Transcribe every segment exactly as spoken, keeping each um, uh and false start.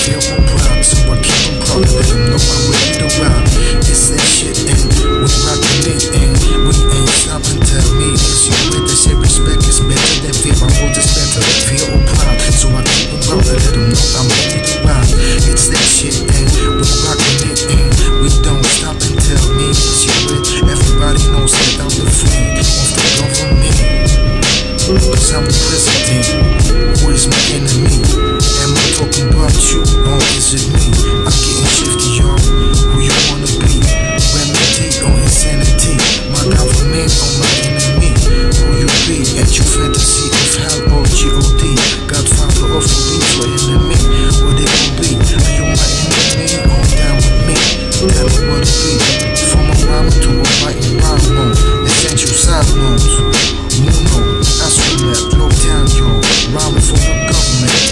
feel more proud, so I keep them proud, let them know I'm ready to ride. It's that shit and we rockin' it and we ain't stopping. Tell me it's you with that shit. Respect is better than fear, my world is better. Feel more proud, so I keep them proud, let them know I'm ready to ride. It's that shit and we rockin' it and we don't stop and tell me it's you with. Everybody knows that I'm the friend of the government, cause I'm the president. Who is my enemy? Am I talking about you or is it me? I'm getting shifty, y'all. Who you wanna be? Remedy or insanity? My government or my enemy? Who you be? At your fantasy of hell or G O D? Godfather of the beat or enemy? What it gon' be? Are you my enemy or down with me? Tell me what it be. From a rhyme to a fighting rhyme mode. Essential side modes. Muno, I swim at low down, yo. Rhyming for the government,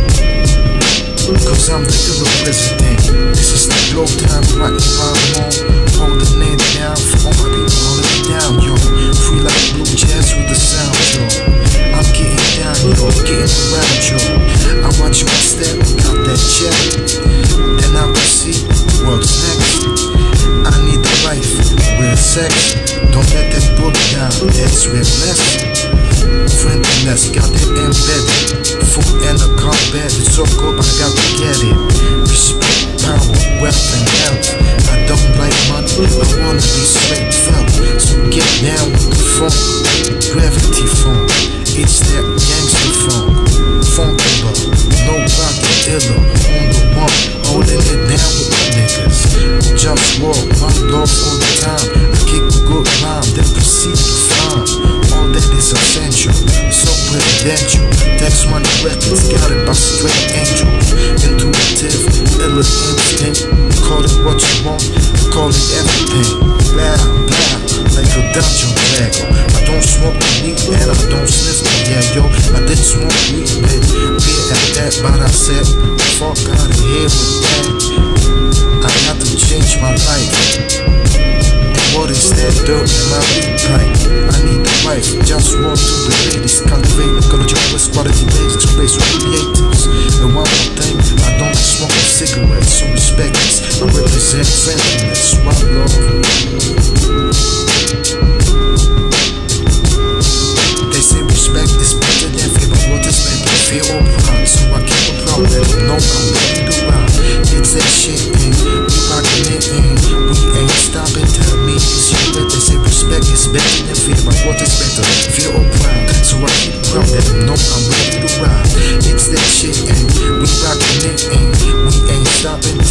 cause I'm the illa president. This is the glow time, right rhyme mode. Holding it down for all my people holding it down, yo. Free like blue jazz with the sound, yo. I'm getting down, yo, getting around, yo. I watch my step, got that check. Then I proceed, what's next? I need a life, real sex. Don't let that book down, that's real less. Friendliness, got it embedded. Food and a car bed, it's so good, but I got to get it. Respect, power, wealth, and health. I don't like money, I wanna be straight felt. So get down with the funk, gravity funk. It's that gangster funk. Funkula, no rocket illa, on the one, holding it down with the niggas. JustWar, OneLove all the time. I kick a good rhyme, then proceed to find all that is essential, so presidential. Text money records, got it by straight angels. Intuitive, illa instinct. Call it what you want, call it everything. Blah, blah, like a dungeon dragger. I don't smoke the weed and I don't sniff the yeah, yo. I did smoke weed, but beer at that, but I said, fuck out of here with that. I got to change my life. What is that dope in my weed pipe? I need a wife, just walk to the ladies. Cultivate ecological quality basics, race with creatives. And one more thing, I don't smoke cigarettes, so respect this. I represent friendliness, one love. They say respect is better than fear, but what is meant to fear or pride? So I keep a proud, let them know I'm ready to ride. It's that shit and we rockin' it and we ain't stopping. Tell me it's you that they say respect is better than fear, but what is better, fear or pride? So I keep a proud, let them know I'm ready to ride. It's that shit and we rockin' it and we ain't stopping.